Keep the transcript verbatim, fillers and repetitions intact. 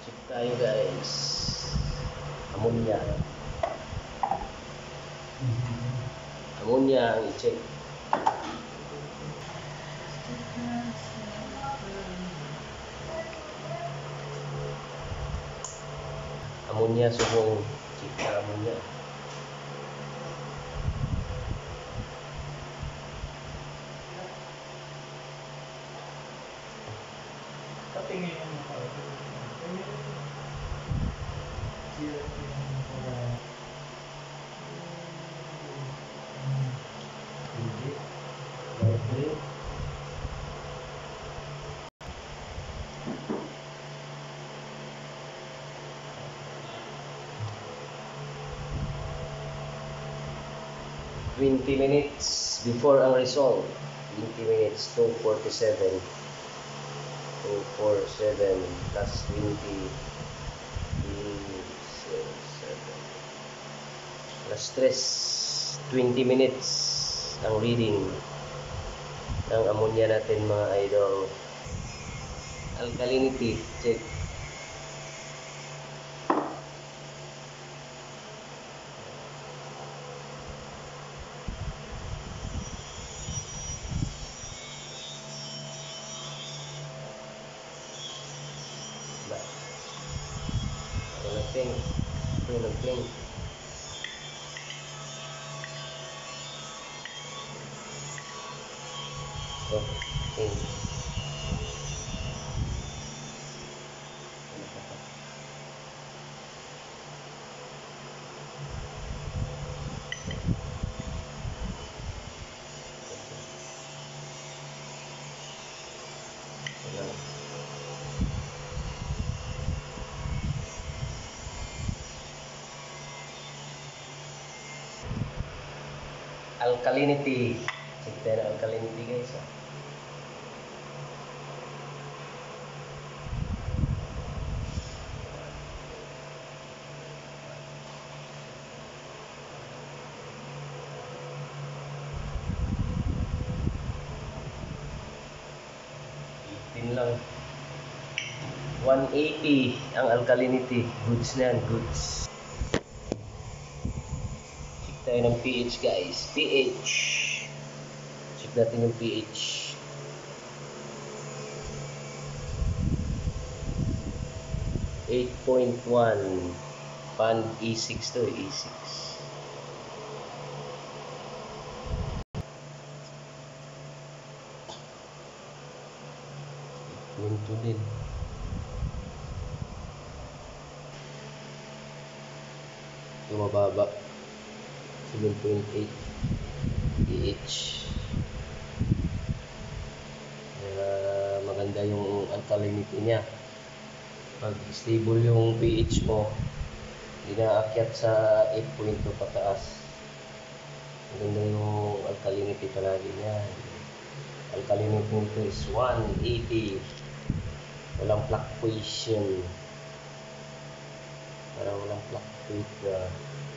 Check tayo guys. Ammonia. Ammonia ang i-check. Ammonia, subong check na ammonia. Katingin mo pa. twenty minutes before ang result. twenty minutes, two forty-seven. two forty-seven plus twenty. Plus stress. twenty minutes ang reading ng ammonia natin mga idol. Alkalinity check. Pink, ito ng pink. Oh, pink. Alkalinity. Check tayo na alkalinity guys. Ah. eighteen lang. one eighty ang alkalinity. Goods na yan, goods. Tayo ng pH guys. pH. Check natin yung pH. eight point one. Pan E six to E six. eight point two din. Ito mababa. seven point eight pH. Uh, maganda yung alkalinity niya. Pag stable yung pH mo, hindi na aakyat sa eight point two pataas. Maganda yung alkalinity palagi niya. Alkalinity nito is one eighty. Walang fluctuation. Parang walang fluctuate na